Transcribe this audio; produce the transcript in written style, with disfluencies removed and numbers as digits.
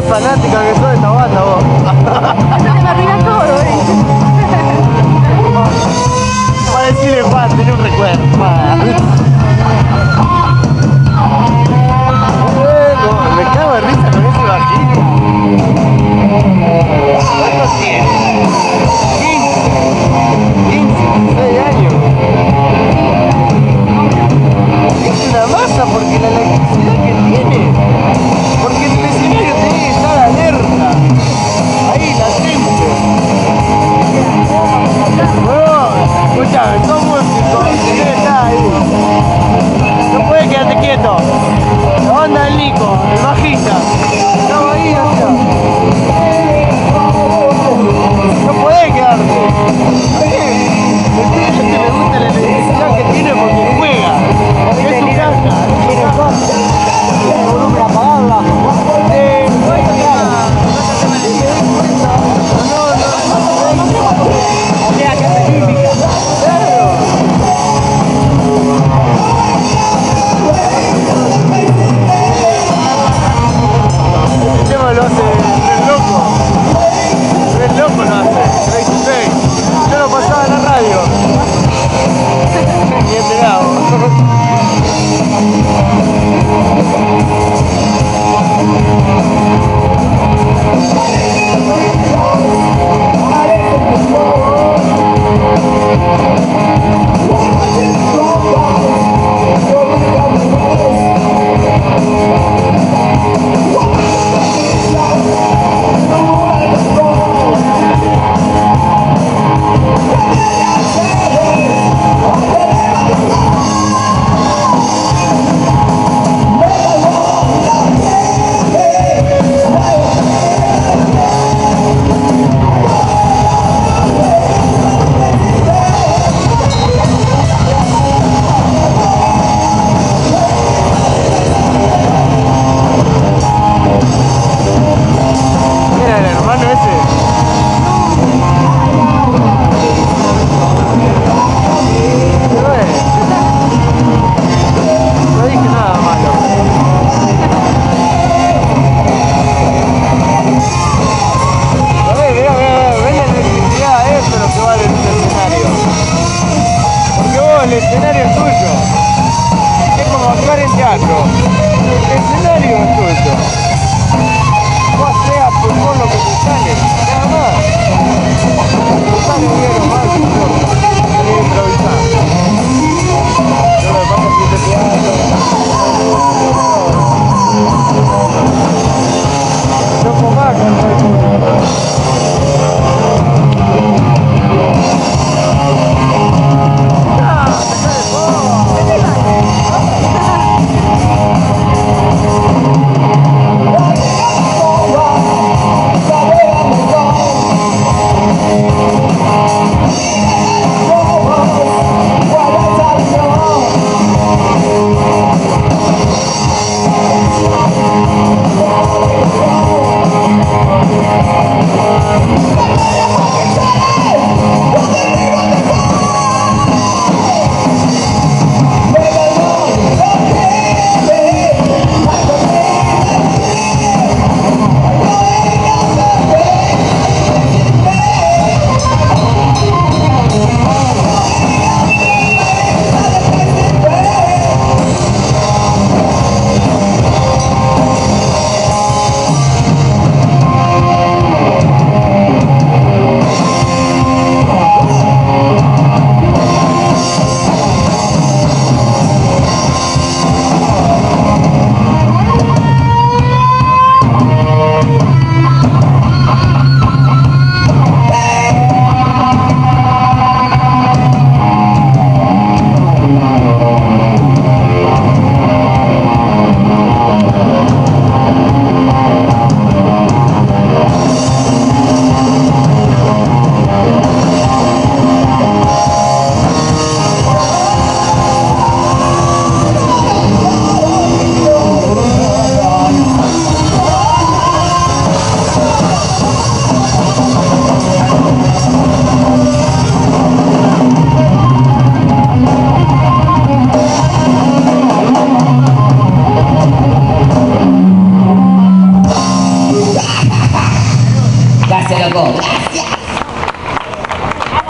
fanática que sos de esta banda vos. Se me arruina todo, Para decirle Juan, tenés un recuerdo. Me cago de risa con ese bajito. ¿Cuántos tiene? 15, 16 años. Es una masa porque la electricidad que tiene. Porque el escenario tiene que estar alerta. Ahí, latente. Bueno, escuchame, sos músico, tenés que estar ahí. No puedes quedarte quieto. La banda del Nico, el bajista. Estamos ahí, allá. No podés quedarte. Este me gusta la electricidad que tiene porque juega. Porque es su casa. Tiene volumen apagado bajo. O sea que es olímpica. El tema lo hace el reloj. Dáselo, loco. Gracias.